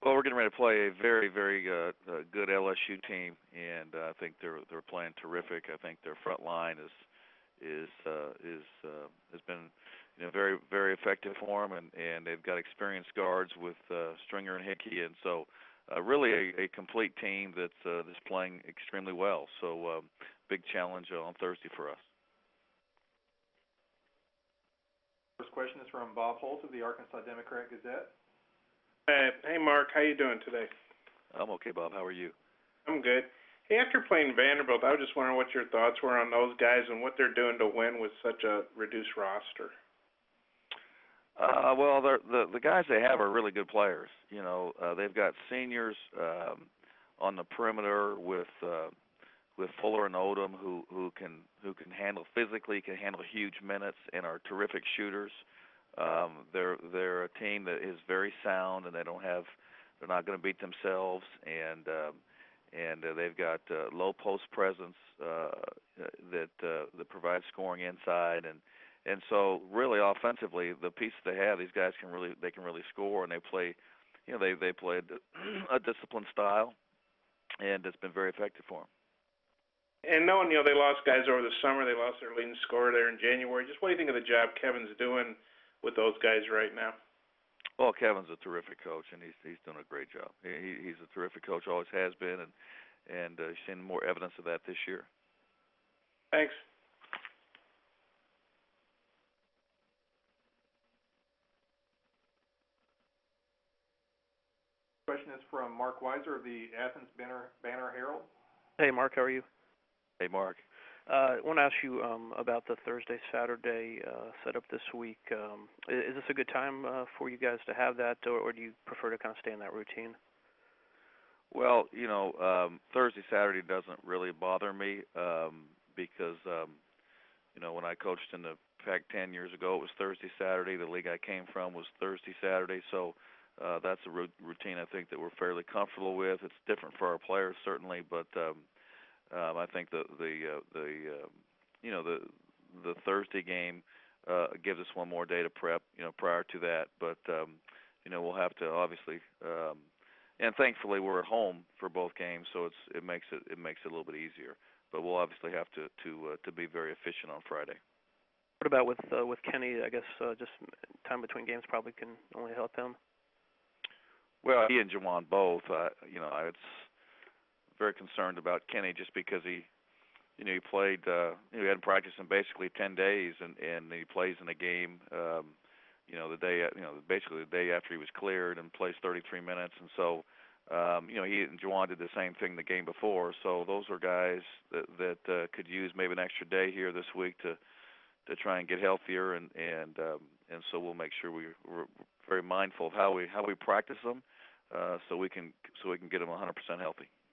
Well, we're getting ready to play a very, very good LSU team, and I think they're playing terrific. I think their front line has been very very effective for them, and they've got experienced guards with Stringer and Hickey, and so really a complete team that's playing extremely well. So big challenge on Thursday for us. First question is from Bob Holt of the Arkansas Democrat-Gazette. Hey, Mark, how you doing today? I'm okay, Bob. How are you? I'm good. Hey, after playing Vanderbilt, I was just wondering what your thoughts were on those guys and what they're doing to win with such a reduced roster. Well, the guys they have are really good players. They've got seniors on the perimeter with Fuller and Odom who can handle physically, can handle huge minutes, and are terrific shooters. They're a team that is very sound, and they're not going to beat themselves, and they've got low post presence that provides scoring inside, and so really offensively, the pieces they have, these guys can really score, and they play a disciplined style, and it's been very effective for them. And knowing they lost guys over the summer, they lost their leading scorer there in January. Just what do you think of the job Kevin's doing with those guys right now? Well, Kevin's a terrific coach, and he's doing a great job. He's a terrific coach, always has been, and seen more evidence of that this year. Thanks. Question is from Mark Weiser of the Athens Banner Herald. Hey, Mark, how are you? Hey, Mark. I want to ask you about the Thursday-Saturday setup this week. Is this a good time for you guys to have that, or do you prefer to kind of stay in that routine? Well, Thursday, Saturday doesn't really bother me because, when I coached in the Pac-10 years ago, it was Thursday, Saturday. The league I came from was Thursday, Saturday. So that's a routine I think that we're fairly comfortable with. It's different for our players, certainly, but I think the Thursday game gives us one more day to prep, prior to that. But we'll have to obviously, and thankfully we're at home for both games, so it makes it a little bit easier. But we'll obviously have to be very efficient on Friday. What about with Kenny? I guess just time between games probably can only help him. Well, he and Juwan both. I was very concerned about Kenny just because he played. He hadn't practiced in basically 10 days, and he plays in a game. The day, basically the day after he was cleared, and plays 33 minutes, and so. He and Juwan did the same thing the game before, so those are guys that could use maybe an extra day here this week to try and get healthier, and so we'll make sure we're very mindful of how we practice them, so we can get them 100% healthy.